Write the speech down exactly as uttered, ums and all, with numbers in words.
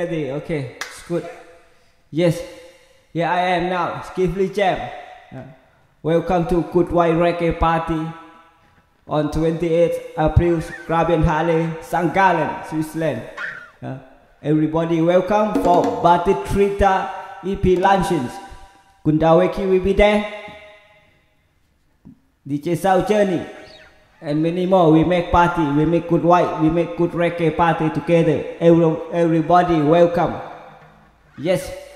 ready. Okay, it's good. Yes, here I am now. Skiffly Jam. Uh, welcome to Good White Reggae Party on twenty-eighth April, Grabenhalle, Sankt Gallen, Switzerland. Uh, everybody welcome for Bati Trita E P luncheons. Kundaweki will be there. D J South Journey and many more. We make party, we make good white, we make good reggae party together. Every, everybody welcome. Yes.